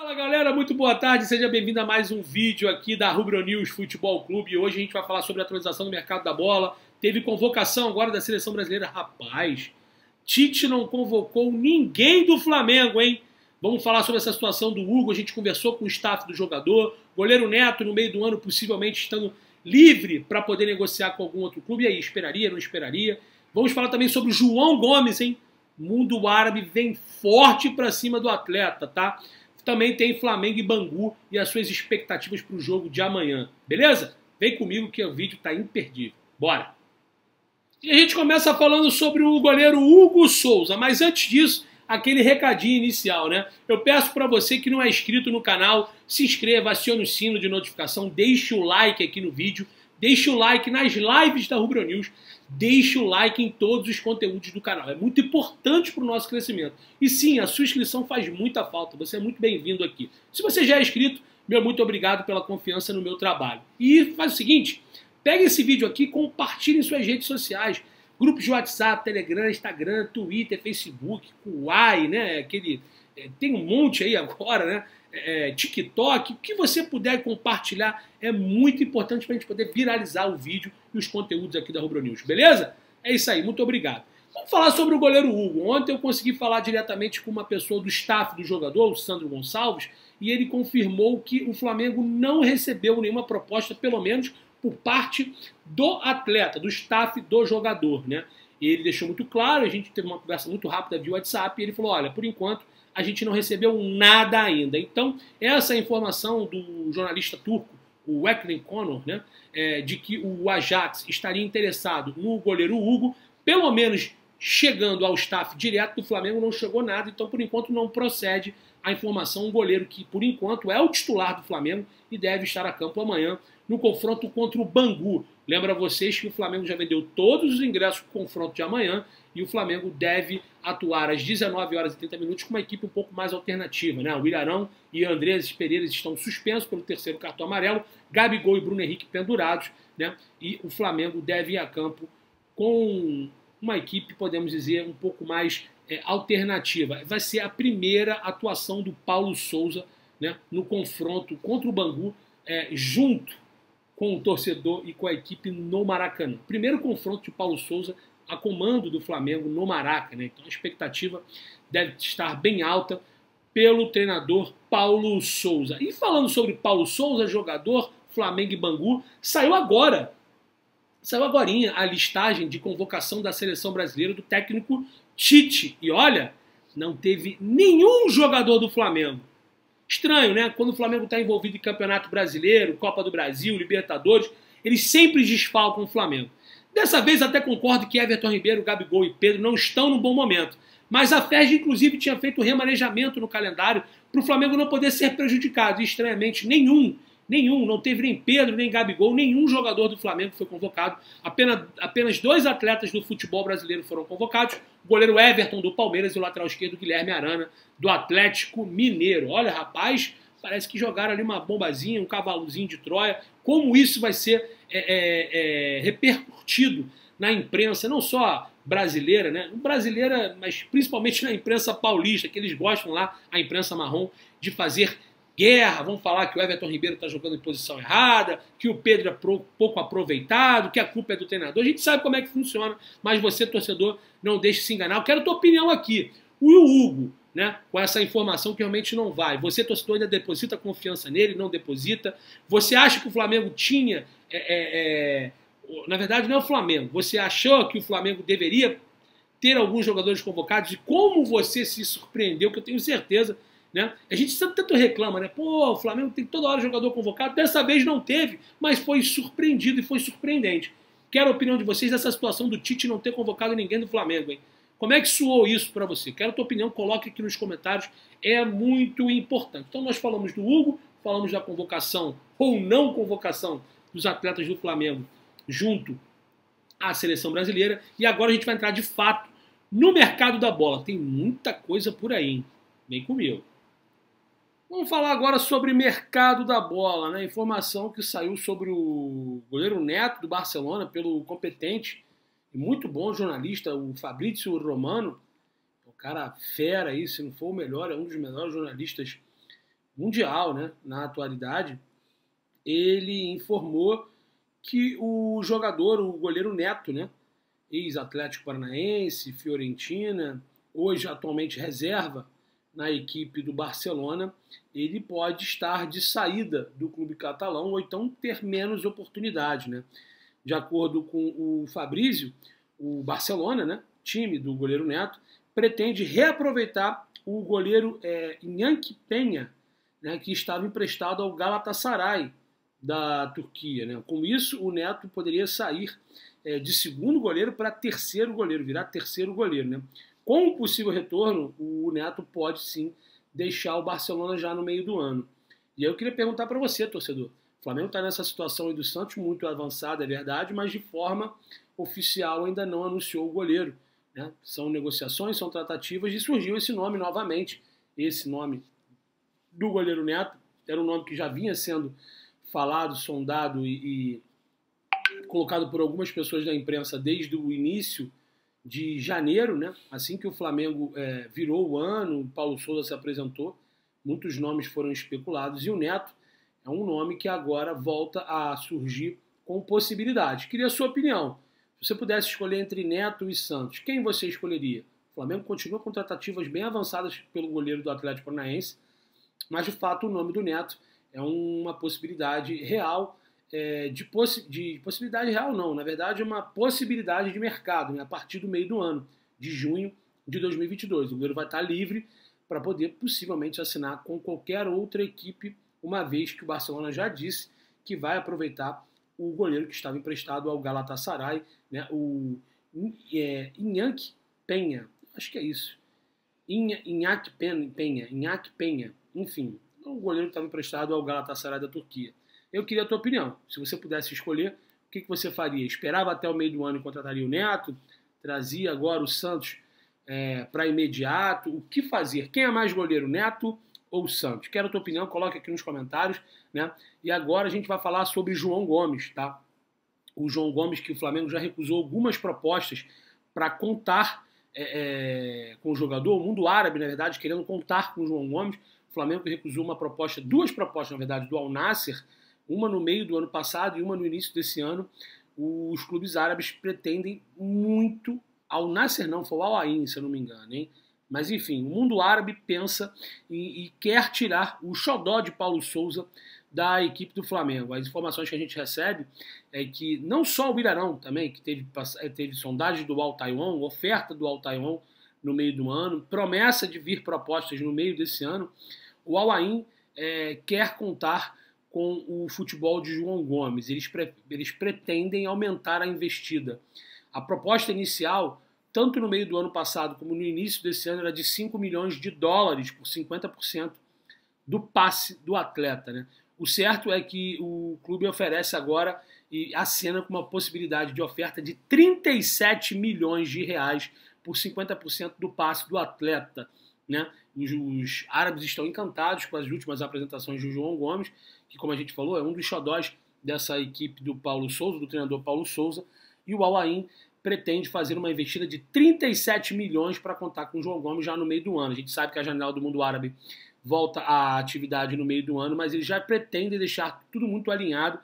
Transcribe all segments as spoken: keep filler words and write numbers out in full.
Fala galera, muito boa tarde, seja bem-vindo a mais um vídeo aqui da Rubro News Futebol Clube. Hoje a gente vai falar sobre a atualização do mercado da bola. Teve convocação agora da seleção brasileira. Rapaz, Tite não convocou ninguém do Flamengo, hein? Vamos falar sobre essa situação do Hugo. A gente conversou com o staff do jogador. Goleiro Neto no meio do ano possivelmente estando livre para poder negociar com algum outro clube. E aí, esperaria, não esperaria? Vamos falar também sobre o João Gomes, hein? O mundo árabe vem forte para cima do atleta, tá? Também tem Flamengo e Bangu e as suas expectativas para o jogo de amanhã. Beleza? Vem comigo que o vídeo está imperdível. Bora! E a gente começa falando sobre o goleiro Hugo Souza. Mas antes disso, aquele recadinho inicial, né? Eu peço para você que não é inscrito no canal, se inscreva, acione o sino de notificação, deixe o like aqui no vídeo, deixe o like nas lives da Rubro News, deixe o like em todos os conteúdos do canal. É muito importante para o nosso crescimento. E sim, a sua inscrição faz muita falta. Você é muito bem-vindo aqui. Se você já é inscrito, meu muito obrigado pela confiança no meu trabalho. E faz o seguinte, pega esse vídeo aqui e compartilhe em suas redes sociais. Grupos de WhatsApp, Telegram, Instagram, Twitter, Facebook, Kuai, né? Aquele, é, tem um monte aí agora, né? É, TikTok, o que você puder compartilhar é muito importante para a gente poder viralizar o vídeo e os conteúdos aqui da Rubro News, beleza? É isso aí, muito obrigado. Vamos falar sobre o goleiro Hugo. Ontem eu consegui falar diretamente com uma pessoa do staff do jogador, o Sandro Gonçalves, e ele confirmou que o Flamengo não recebeu nenhuma proposta, pelo menos por parte do atleta, do staff do jogador, né? E ele deixou muito claro, a gente teve uma conversa muito rápida via WhatsApp, e ele falou, olha, por enquanto a gente não recebeu nada ainda. Então, essa informação do jornalista turco, o Wecklen Conor, né, é, de que o Ajax estaria interessado no goleiro Hugo, pelo menos chegando ao staff direto do Flamengo, não chegou nada, então por enquanto não procede a informação, um goleiro que por enquanto é o titular do Flamengo e deve estar a campo amanhã no confronto contra o Bangu. Lembra vocês que o Flamengo já vendeu todos os ingressos para o confronto de amanhã e o Flamengo deve atuar às dezenove horas e trinta minutos com uma equipe um pouco mais alternativa, né? O Ilharão e Andrés Pereira estão suspensos pelo terceiro cartão amarelo, Gabigol e Bruno Henrique pendurados, né? E o Flamengo deve ir a campo com uma equipe, podemos dizer, um pouco mais é, alternativa. Vai ser a primeira atuação do Paulo Souza, né, no confronto contra o Bangu, é, junto com o torcedor e com a equipe no Maracanã. Primeiro confronto de Paulo Souza a comando do Flamengo no Maracanã, né? Então a expectativa deve estar bem alta pelo treinador Paulo Souza. E falando sobre Paulo Souza, jogador Flamengo e Bangu, saiu agora, saiu agorinha a listagem de convocação da seleção brasileira do técnico Tite. E olha, não teve nenhum jogador do Flamengo. Estranho, né? Quando o Flamengo está envolvido em Campeonato Brasileiro, Copa do Brasil, Libertadores, eles sempre desfalcam o Flamengo. Dessa vez até concordo que Everton Ribeiro, Gabigol e Pedro não estão num bom momento. Mas a F E R J, inclusive, tinha feito remanejamento no calendário para o Flamengo não poder ser prejudicado. E, estranhamente, nenhum, nenhum, não teve nem Pedro, nem Gabigol, nenhum jogador do Flamengo foi convocado. Apenas, apenas dois atletas do futebol brasileiro foram convocados. O goleiro Everton, do Palmeiras, e o lateral esquerdo Guilherme Arana, do Atlético Mineiro. Olha, rapaz, parece que jogaram ali uma bombazinha, um cavalozinho de Troia. Como isso vai ser é, é, é, repercutido na imprensa, não só brasileira, né? Brasileira, mas principalmente na imprensa paulista, que eles gostam lá, a imprensa marrom, de fazer guerra. Vão falar que o Everton Ribeiro está jogando em posição errada, que o Pedro é pro, pouco aproveitado, que a culpa é do treinador. A gente sabe como é que funciona, mas você, torcedor, não deixe se enganar. Eu quero a tua opinião aqui. O Hugo, né, com essa informação que realmente não vai. Você, torcedor, ainda deposita confiança nele, não deposita? Você acha que o Flamengo tinha... É, é, é, na verdade, não é o Flamengo. Você achou que o Flamengo deveria ter alguns jogadores convocados? E como você se surpreendeu, que eu tenho certeza, né? A gente sempre tanto reclama, né? Pô, o Flamengo tem toda hora jogador convocado. Dessa vez não teve, mas foi surpreendido e foi surpreendente. Quero a opinião de vocês dessa situação do Tite não ter convocado ninguém do Flamengo, hein? Como é que soou isso para você? Quero a tua opinião, coloque aqui nos comentários, é muito importante. Então nós falamos do Hugo, falamos da convocação ou não convocação dos atletas do Flamengo junto à seleção brasileira, e agora a gente vai entrar de fato no mercado da bola. Tem muita coisa por aí, hein? Vem comigo. Vamos falar agora sobre mercado da bola, né? Informação que saiu sobre o goleiro Neto do Barcelona pelo competente e muito bom jornalista, o Fabrício Romano, o cara fera aí, se não for o melhor, é um dos melhores jornalistas mundial, né, na atualidade, ele informou que o jogador, o goleiro Neto, né, ex-Atlético Paranaense, Fiorentina, hoje atualmente reserva na equipe do Barcelona, ele pode estar de saída do clube catalão ou então ter menos oportunidade, né? De acordo com o Fabrício, o Barcelona, né, time do goleiro Neto, pretende reaproveitar o goleiro é, Iñaki Peña, né, que estava emprestado ao Galatasaray da Turquia, né? Com isso, o Neto poderia sair é, de segundo goleiro para terceiro goleiro, virar terceiro goleiro, né? Com o possível retorno, o Neto pode sim deixar o Barcelona já no meio do ano. E aí eu queria perguntar para você, torcedor. O Flamengo está nessa situação aí do Santos muito avançada, é verdade, mas de forma oficial ainda não anunciou o goleiro, né? São negociações, são tratativas e surgiu esse nome novamente. Esse nome do goleiro Neto era um nome que já vinha sendo falado, sondado e, e colocado por algumas pessoas da imprensa desde o início de janeiro, né? Assim que o Flamengo é, virou o ano, o Paulo Sousa se apresentou, muitos nomes foram especulados e o Neto é um nome que agora volta a surgir com possibilidades. Queria a sua opinião. Se você pudesse escolher entre Neto e Santos, quem você escolheria? O Flamengo continua com tratativas bem avançadas pelo goleiro do Atlético Paranaense, mas de fato o nome do Neto é uma possibilidade real, é, de, possi de possibilidade real não, na verdade é uma possibilidade de mercado, né, a partir do meio do ano, de junho de dois mil e vinte e dois. O goleiro vai estar livre para poder possivelmente assinar com qualquer outra equipe, uma vez que o Barcelona já disse que vai aproveitar o goleiro que estava emprestado ao Galatasaray, né, o é, Iñaki Peña, acho que é isso, Iñaki Peña, Iñaki Peña, enfim, o goleiro que estava emprestado ao Galatasaray da Turquia. Eu queria a tua opinião. Se você pudesse escolher, o que, que você faria? Esperava até o meio do ano e contrataria o Neto? Trazia agora o Santos é, para imediato? O que fazer? Quem é mais goleiro, Neto ou Santos? Quero a tua opinião, coloque aqui nos comentários, né? E agora a gente vai falar sobre João Gomes, tá? O João Gomes, que o Flamengo já recusou algumas propostas para contar é, é, com o jogador, o mundo árabe, na verdade, querendo contar com o João Gomes. O Flamengo recusou uma proposta, duas propostas, na verdade, do Al Nassr, uma no meio do ano passado e uma no início desse ano. Os clubes árabes pretendem muito, Al Nassr não, foi o Al Ain, se eu não me engano, hein? Mas enfim, o mundo árabe pensa e, e quer tirar o xodó de Paulo Sousa da equipe do Flamengo. As informações que a gente recebe é que não só o Ilharão também, que teve, teve sondagem do Al Taiwan, oferta do Al Taiwan no meio do ano, promessa de vir propostas no meio desse ano, o Al Ain é, quer contar com o futebol de João Gomes. Eles, pre eles pretendem aumentar a investida. A proposta inicial, tanto no meio do ano passado como no início desse ano, era de cinco milhões de dólares por cinquenta por cento do passe do atleta, né? O certo é que o clube oferece agora e acena com uma possibilidade de oferta de trinta e sete milhões de reais por cinquenta por cento do passe do atleta, né? Os, os árabes estão encantados com as últimas apresentações do João Gomes, que, como a gente falou, é um dos xodós dessa equipe do Paulo Sousa, do treinador Paulo Sousa, e o Al Ain pretende fazer uma investida de trinta e sete milhões para contar com o João Gomes já no meio do ano. A gente sabe que a janela do mundo árabe volta à atividade no meio do ano, mas eles já pretendem deixar tudo muito alinhado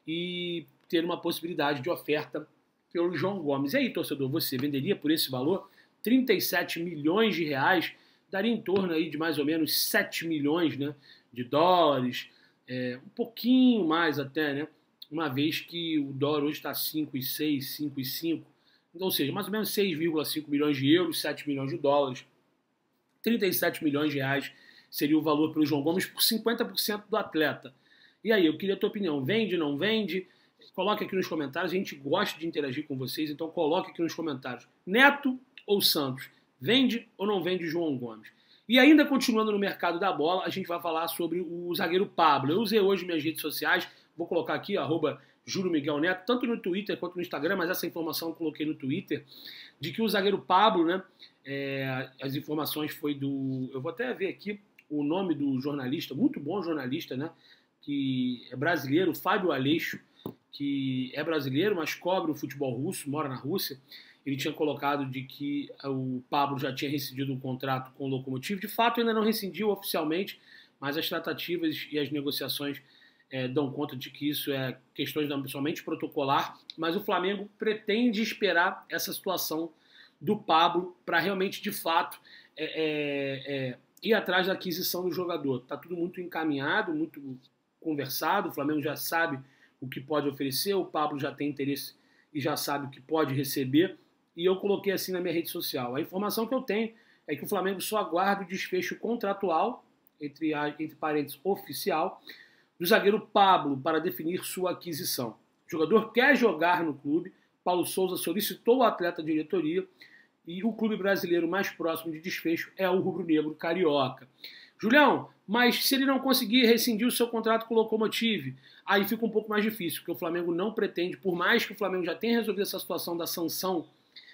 e ter uma possibilidade de oferta pelo João Gomes. E aí, torcedor, você venderia por esse valor? trinta e sete milhões de reais, daria em torno aí de mais ou menos sete milhões, né, de dólares, é, um pouquinho mais até, né, uma vez que o dólar hoje está cinco vírgula seis, cinco vírgula cinco, então, ou seja, mais ou menos seis vírgula cinco milhões de euros, sete milhões de dólares, trinta e sete milhões de reais seria o valor pelo João Gomes por cinquenta por cento do atleta. E aí, eu queria a tua opinião, vende, não vende? Coloque aqui nos comentários, a gente gosta de interagir com vocês, então coloque aqui nos comentários. Neto ou Santos? Vende ou não vende João Gomes? E ainda continuando no mercado da bola, a gente vai falar sobre o zagueiro Pablo. Eu usei hoje minhas redes sociais, vou colocar aqui, arroba Júlio Miguel Neto, tanto no Twitter quanto no Instagram, mas essa informação eu coloquei no Twitter, de que o zagueiro Pablo, né, é, as informações foi do... Eu vou até ver aqui o nome do jornalista, muito bom jornalista, né, que é brasileiro, Fábio Aleixo, que é brasileiro, mas cobre o futebol russo, mora na Rússia. Ele tinha colocado de que o Pablo já tinha rescindido o contrato com o Lokomotiv. De fato, ainda não rescindiu oficialmente, mas as tratativas e as negociações é, dão conta de que isso é questões somente protocolar, mas o Flamengo pretende esperar essa situação do Pablo para realmente, de fato, é, é, é, ir atrás da aquisição do jogador. Está tudo muito encaminhado, muito conversado, o Flamengo já sabe o que pode oferecer, o Pablo já tem interesse e já sabe o que pode receber, e eu coloquei assim na minha rede social. A informação que eu tenho é que o Flamengo só aguarda o desfecho contratual, entre, entre parênteses, oficial, do zagueiro Pablo para definir sua aquisição. O jogador quer jogar no clube, Paulo Souza solicitou o atleta à diretoria e o clube brasileiro mais próximo de desfecho é o rubro-negro carioca. Julião, mas se ele não conseguir rescindir o seu contrato com o Lokomotiv, aí fica um pouco mais difícil, porque o Flamengo não pretende, por mais que o Flamengo já tenha resolvido essa situação da sanção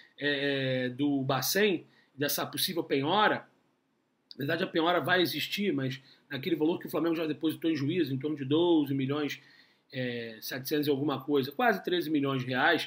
é, do Bacen, dessa possível penhora, na verdade a penhora vai existir, mas naquele valor que o Flamengo já depositou em juízo, em torno de doze milhões, é, setecentos e alguma coisa, quase treze milhões de reais,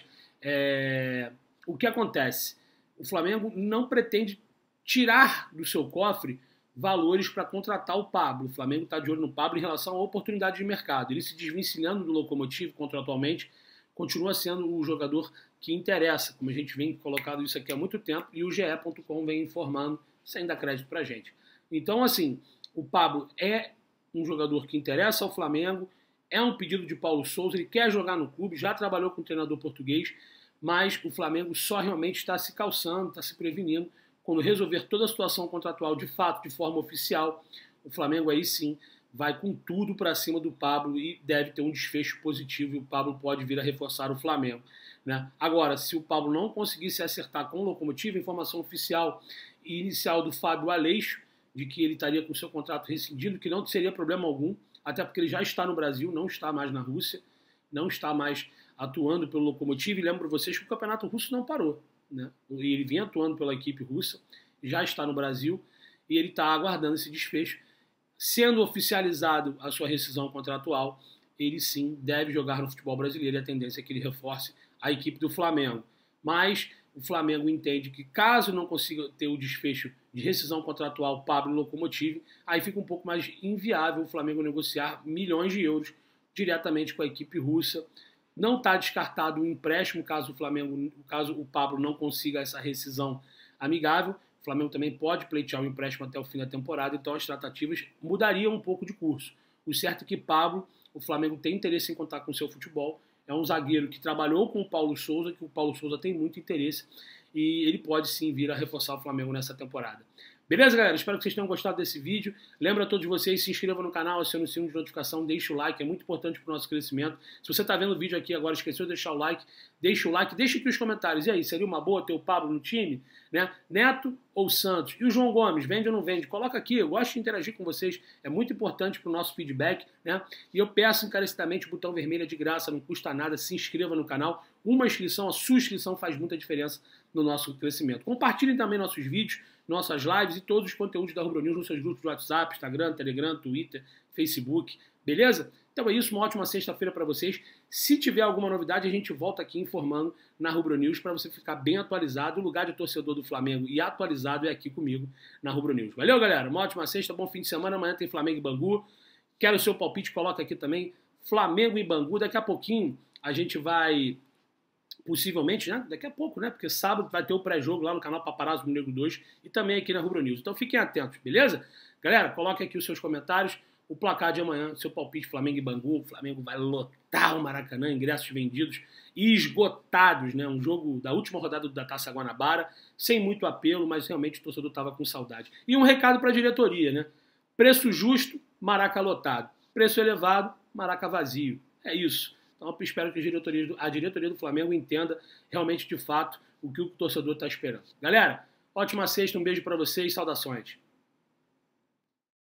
é, o que acontece? O Flamengo não pretende tirar do seu cofre valores para contratar o Pablo. O Flamengo está de olho no Pablo em relação à oportunidade de mercado. Ele se desvencilhando do Lokomotiv contratualmente, continua sendo o jogador que interessa, como a gente vem colocando isso aqui há muito tempo, e o G E ponto com vem informando, sem dar crédito para a gente. Então, assim, o Pablo é um jogador que interessa ao Flamengo, é um pedido de Paulo Souza, ele quer jogar no clube, já trabalhou com o treinador português, mas o Flamengo só realmente está se calçando, está se prevenindo. Quando resolver toda a situação contratual de fato, de forma oficial, o Flamengo aí sim vai com tudo para cima do Pablo e deve ter um desfecho positivo e o Pablo pode vir a reforçar o Flamengo, né? Agora, se o Pablo não conseguir se acertar com o Lokomotiv, a informação oficial e inicial do Fábio Aleixo, de que ele estaria com o seu contrato rescindido, que não seria problema algum, até porque ele já está no Brasil, não está mais na Rússia, não está mais atuando pelo Lokomotiv, e lembro vocês que o campeonato russo não parou, né? E ele vinha atuando pela equipe russa, já está no Brasil, e ele está aguardando esse desfecho. Sendo oficializado a sua rescisão contratual, ele sim deve jogar no futebol brasileiro, e a tendência é que ele reforce a equipe do Flamengo. Mas o Flamengo entende que caso não consiga ter o desfecho de rescisão contratual Pablo Lokomotiv, aí fica um pouco mais inviável o Flamengo negociar milhões de euros diretamente com a equipe russa. Não está descartado um empréstimo caso o Flamengo, caso o Pablo não consiga essa rescisão amigável. O Flamengo também pode pleitear um empréstimo até o fim da temporada, então as tratativas mudariam um pouco de curso. O certo é que Pablo, o Flamengo tem interesse em contar com o seu futebol, é um zagueiro que trabalhou com o Paulo Souza, que o Paulo Souza tem muito interesse, e ele pode sim vir a reforçar o Flamengo nessa temporada. Beleza, galera? Espero que vocês tenham gostado desse vídeo. Lembra a todos vocês, se inscrevam no canal, acione o sino de notificação, deixe o like, é muito importante para o nosso crescimento. Se você está vendo o vídeo aqui agora, esqueceu de deixar o like, deixe o like, deixe aqui os comentários. E aí, seria uma boa ter o Pablo no time? Né? Neto ou Santos? E o João Gomes, vende ou não vende? Coloca aqui, eu gosto de interagir com vocês, é muito importante para o nosso feedback, né? E eu peço encarecidamente o botão vermelho é de graça, não custa nada, se inscreva no canal. Uma inscrição, a sua inscrição faz muita diferença no nosso crescimento. Compartilhem também nossos vídeos, nossas lives e todos os conteúdos da Rubro News nos seus grupos de WhatsApp, Instagram, Telegram, Twitter, Facebook, beleza? Então é isso, uma ótima sexta-feira para vocês. Se tiver alguma novidade, a gente volta aqui informando na Rubro News para você ficar bem atualizado. O lugar de torcedor do Flamengo e atualizado é aqui comigo na Rubro News. Valeu, galera? Uma ótima sexta, bom fim de semana. Amanhã tem Flamengo e Bangu. Quero o seu palpite, coloca aqui também. Flamengo e Bangu. Daqui a pouquinho a gente vai... Possivelmente, né? Daqui a pouco, né? Porque sábado vai ter o pré-jogo lá no canal Paparazzo Negro dois e também aqui na Rubro News. Então fiquem atentos, beleza? Galera, coloquem aqui os seus comentários. O placar de amanhã, seu palpite Flamengo e Bangu. O Flamengo vai lotar o Maracanã, ingressos vendidos e esgotados, né? Um jogo da última rodada da Taça Guanabara, sem muito apelo, mas realmente o torcedor estava com saudade. E um recado para a diretoria, né? Preço justo, Maraca lotado. Preço elevado, Maraca vazio. É isso. Então eu espero que a diretoria, do, a diretoria do Flamengo entenda realmente, de fato, o que o torcedor está esperando. Galera, ótima sexta, um beijo para vocês, saudações.